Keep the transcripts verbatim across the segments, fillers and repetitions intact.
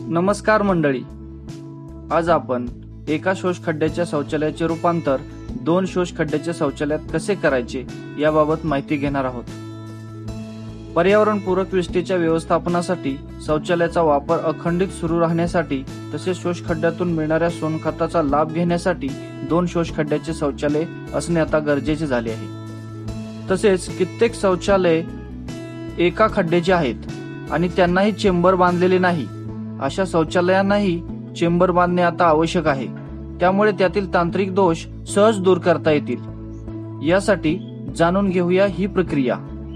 नमस्कार मंडळी, आज आपण एका शोष खड्ड्याच्या शौचालयाचे रूपांतर दोन शोष खड्ड्याच्या शौचालयात कसे करायचे याबाबत माहिती घेणार आहोत। पर्यावरणपूरक विष्ठेच्या व्यवस्थापनासाठी शौचालयाचा वापर अखंडित सुरू राहण्यासाठी तसेच शोष खड्ड्यातून मिळणाऱ्या सोनखताचा लाभ घेण्यासाठी दोन शोष खड्ड्याचे शौचालय असणे आता गरजेचे झाले आहे। तसेच कित्येक शौचालय एका खड्ड्याचे आहेत आणि त्यांनाही चेंबर बांधलेले नाही। अशा शौचालयांनाही चेंबर बांधणे आता आवश्यक आहे, त्यामुळे त्यातील तांत्रिक दोष सहज दूर करता येतील। यासाठी जाणून घेऊया ही प्रक्रिया।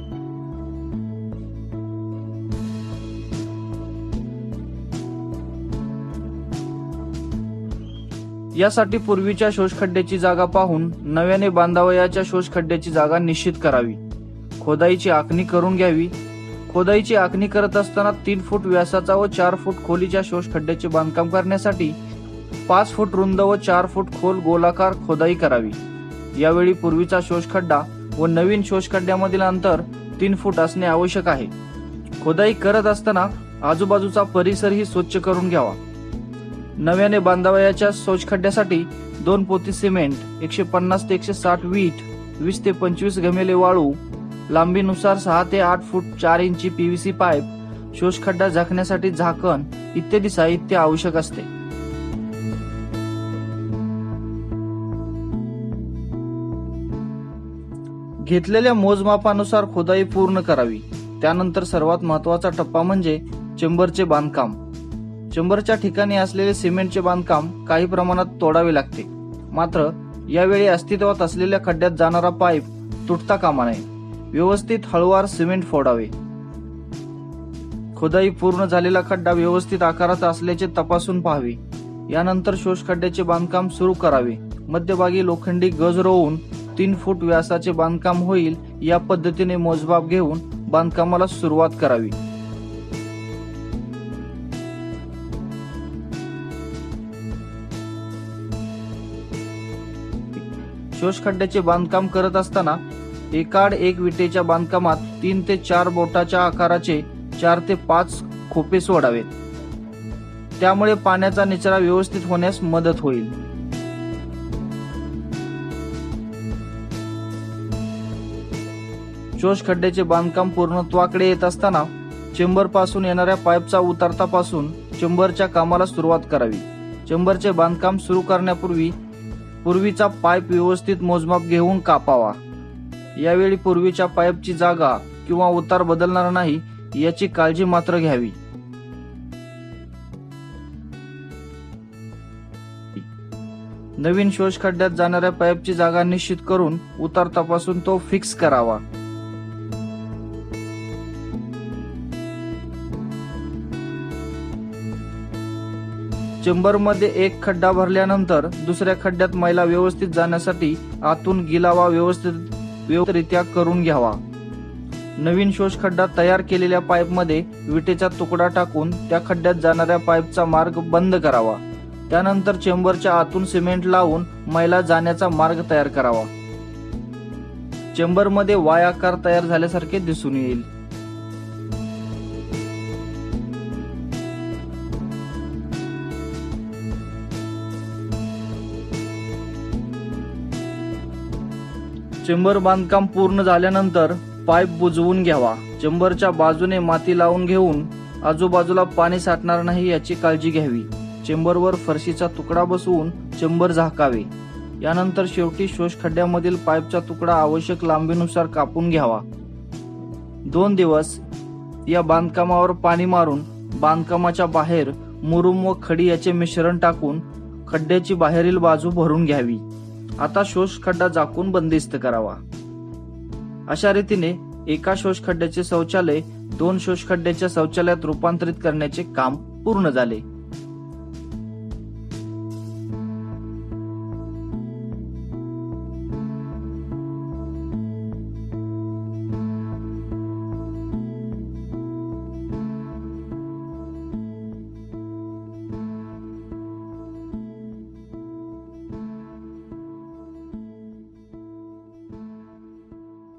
यासाठी पूर्वीच्या शोष खड्ड्याची जागा पाहून नव्याने बांधावयाच्या शोष खड्ड्याची जागा निश्चित करावी। खोदाईची आखणी करून घ्यावी। खोदाईची आखणी करत असताना तीन फूट व्यासाचा व चार फूट खोलीच्या शोष खड्ड्याचे बांधकाम करण्यासाठी पाच फूट रुंद व चार फूट खोल गोलाकार खोदाई करावी। यावेळी पूर्वीचा शोष खड्डा व नवीन शोष खड्ड्यामधील अंतर तीन फूट असणे आवश्यक आहे। खोदाई करत असताना आजूबाजूचा परिसरही स्वच्छ करून घ्यावा। नव्याने बांधावयाच्या शौच खड्ड्यासाठी दोन पोती सिमेंट, एकशे पन्नास ते एकशे साठ वीट, वीस ते पंचवीस घमेले वाळू, लांबीनुसार सहा ते आठ फूट चार इंची पीव्हीसी पाईप, शोष खड्डा झाकण्यासाठी झाकण इत्यादी साहित्य आवश्यक असते। घेतलेल्या मोजमापानुसार खोदाई पूर्ण करावी। त्यानंतर सर्वात महत्त्वाचा टप्पा म्हणजे चेंबरचे बांधकाम। चेंबरच्या ठिकाणी असलेले सिमेंटचे बांधकाम काही प्रमाणात तोडावे लागते, मात्र यावेळी अस्तित्वात असलेल्या खड्ड्यात जाणारा पाईप तुटता कामा नये। व्यवस्थित हळूवार सिमेंट फोडावे। खोदाई पूर्ण झालेला खड्डा व्यवस्थित आकाराचा असल्याचे तपासून पाहावे। यानंतर शोष खड्ड्याचे बांधकाम सुरू करावे। मध्यभागी लोखंडी गज रोवून तीन फूट व्यासाचे बांधकाम होईल या पद्धतीने मोजमाप घेऊन बांधकामाला सुरुवात करावी। शोष खड्ड्याचे बांधकाम करत असताना एकाड एक विटेच्या बांधकामात तीन ते चार बोटाच्या आकाराचे चार ते पाच खोपे सोडावेत। त्यामुळे पाण्याचा निचरा व्यवस्थित होण्यास मदत होईल। शोष खड्ड्याचे बांधकाम पूर्णत्वाकडे येत असताना चेंबर पासून येणाऱ्या पाईपचा उतारतापासून चेंबरच्या कामाला सुरुवात करावी। चेंबरचे बांधकाम सुरू करण्यापूर्वी पूर्वीचा पाईप व्यवस्थित मोजमाप घेऊन कापावा। यावेळी पूर्वीच्या पाईपची जागा किंवा उतार बदलणार नाही याची काळजी मात्र घ्यावी। नवीन शोष खड्ड्यात जाणाऱ्या पाईपची जागा निश्चित करून उतार तपासून तो फिक्स करावा। चेंबरमध्ये एक खड्डा भरल्यानंतर दुसऱ्या खड्ड्यात मैला व्यवस्थित जाण्यासाठी आतून गिलावा व्यवस्थित व्यवस्थितरित्या करून घ्यावा। नवीन शोष खड्डा तयार केलेल्या पाईपमध्ये विटेचा तुकडा टाकून त्या खड्ड्यात जाणाऱ्या पाईपचा मार्ग बंद करावा। त्यानंतर चेंबरच्या आतून सिमेंट लावून मैला जाण्याचा मार्ग तयार करावा। चेंबरमध्ये वाय आकार तयार झाल्यासारखे दिसून येईल। चेंबर बांधकाम पूर्ण झाल्यानंतर पाईप बुजवून घ्यावा। चेंबरच्या बाजूने माती लावून घेऊन आजूबाजूला पाणी साठणार नाही याची काळजी घ्यावी। चेंबरवर फरशीचा तुकडा बसवून चेंबर झाकावे। यानंतर शेवटी शोष खड्ड्यामधील पाईपचा तुकडा आवश्यक लांबीनुसार कापून घ्यावा। दोन दिवस या बांधकामावर पाणी मारून बांधकामाच्या बाहेर मुरुम व खडी याचे मिश्रण टाकून खड्ड्याची बाहेरील बाजू भरून घ्यावी। आता शोष खड्डा झाकून बंदिस्त करावा। अशा रीतीने एका शोष खड्ड्याचे शौचालय दोन शोष खड्ड्याच्या शौचालयात रूपांतरित करण्याचे काम पूर्ण झाले।